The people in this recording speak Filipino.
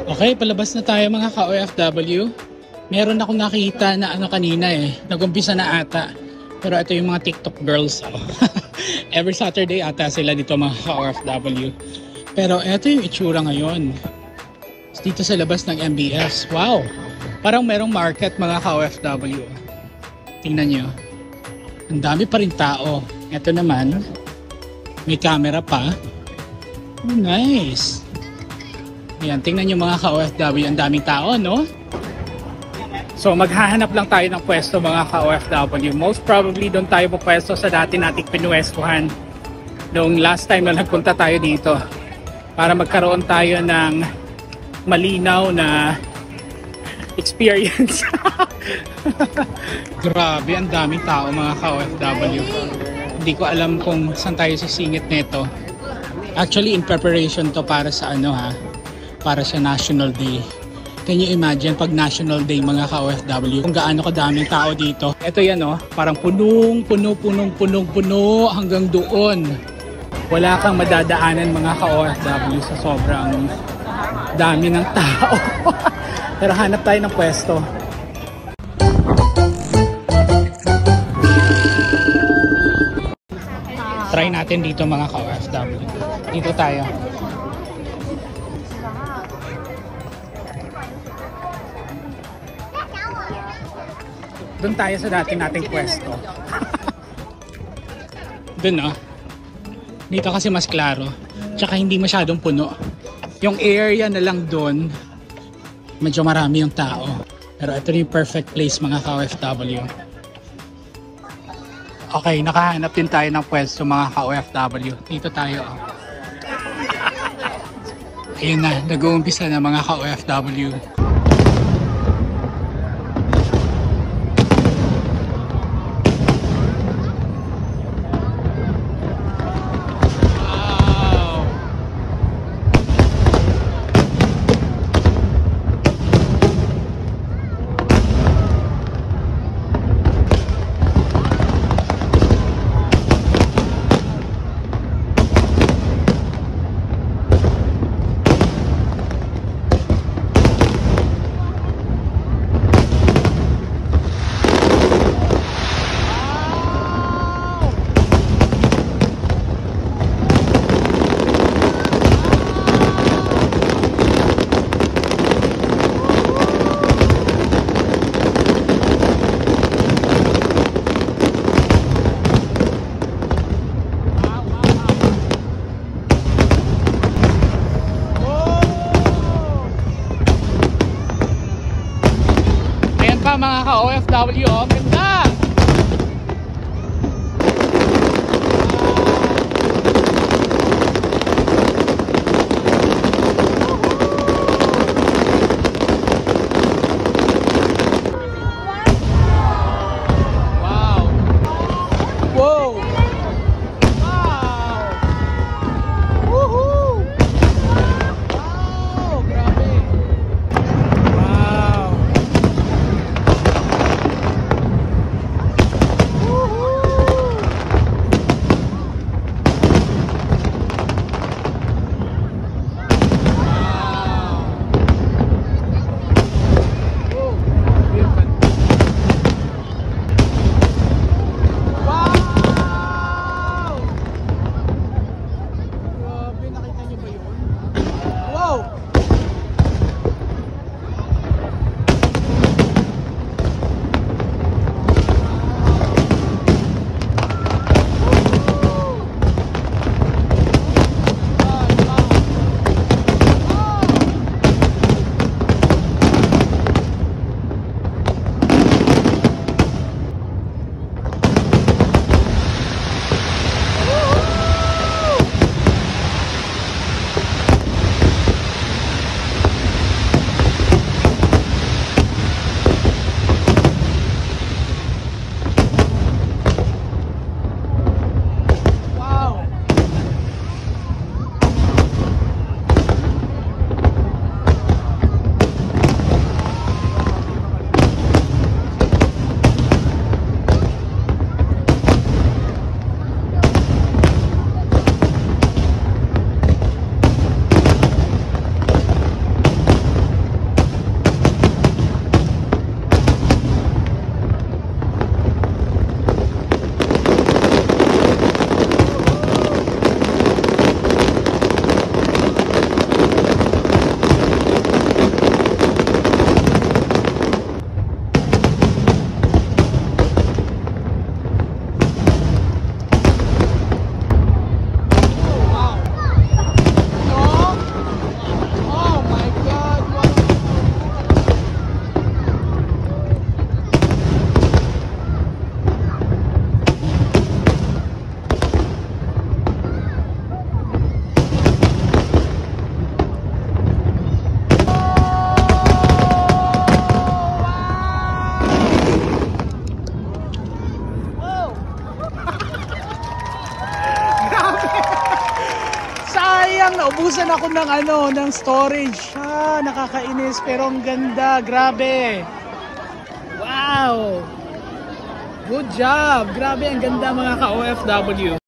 Okay, palabas na tayo mga ka-OFW. Meron akong nakita na kanina nag-umpisa na ata. Pero ito yung mga TikTok girls. Every Saturday ata sila dito mga ka-OFW. Pero ito yung itsura ngayon. Dito sa labas ng MBS. Wow! Parang merong market mga ka-OFW. Tingnan nyo. Ang dami pa rin tao. Ito naman, may camera pa. Oh, nice! Ayan, tingnan nyo mga ka-OFW, ang daming tao, no? So maghahanap lang tayo ng pwesto mga ka-OFW. Most probably doon tayo pupwesto sa dati nating pinuwestuhan noong last time na nagpunta tayo dito. Para magkaroon tayo ng malinaw na experience. Grabe, ang daming tao mga ka-OFW. Hindi ko alam kung saan tayo sisingit nito. Actually, in preparation to para sa para sa National Day. Can you imagine pag National Day mga ka-OFW kung gaano kadaming tao dito? Ito yan parang puno hanggang doon. Wala kang madadaanan mga ka-OFW sa sobrang dami ng tao. Pero hanap tayo ng pwesto. Try natin dito mga ka-OFW. Dito tayo. Doon tayo sa dati nating pwesto. Doon Dito kasi mas klaro. Tsaka hindi masyadong puno. Yung area na lang doon, medyo marami yung tao. Pero ito yung perfect place mga ka-OFW. Okay, nakahanap din tayo ng pwesto mga ka-OFW. Dito tayo. Ayun na, nag-uumpisa na mga ka-OFW. Mga ka-OFW, ganda! Wow! Wow! Wow! Woohoo! Wow! Grabe! Wow! ako ng ng storage. Nakakainis pero ang ganda. Grabe. Wow. Good job. Grabe, ang ganda mga ka-OFW.